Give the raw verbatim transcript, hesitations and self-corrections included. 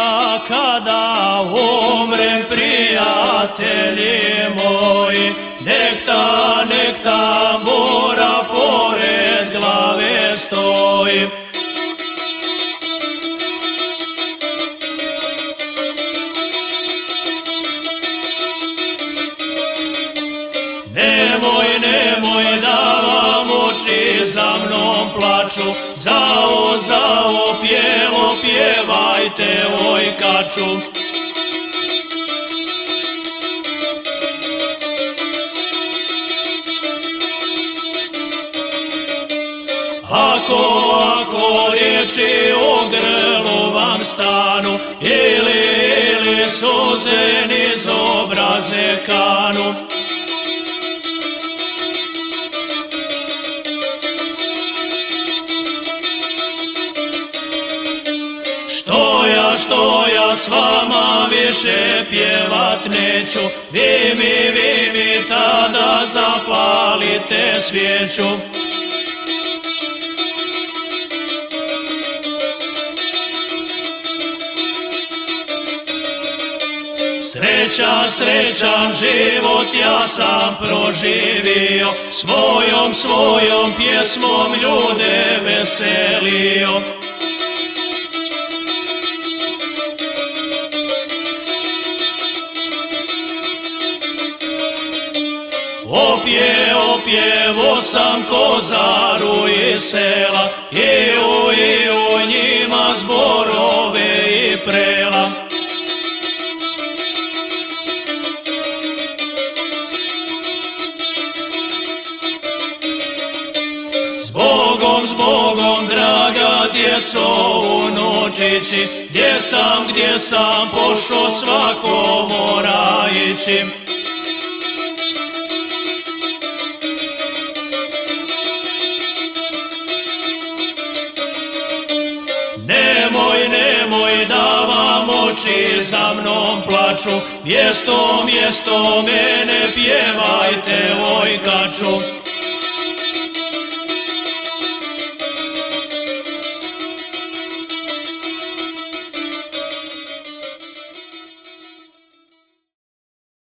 ja kada umrem, prijatelji moji, nek ta, nek tambura pored glave stoji. Nemoj, nemoj da vam oči za mnom plaču, zao, zao, pjevo, pjevajte, oj kaču. Ako, ako riječi o grlu vam stanu, ili, ili suze niz obraze kanu, što ja, što ja s vama više pjevat neću, vi mi, vi mi tada zapalite svijeću. Srećan, srećan život ja sam proživio, svojom, svojom pjesmom ljude veselio. Opje, opjevo sam kozaru iz sela, i u, i u njima zborove i prela. Zbogom, zbogom, draga djeco, unučići, gdje sam, gdje sam pošao, svako mora ići. Nemoj, nemoj da vam oči za mnom plaču, mjesto, mjesto mene pjevajte, oj kaču.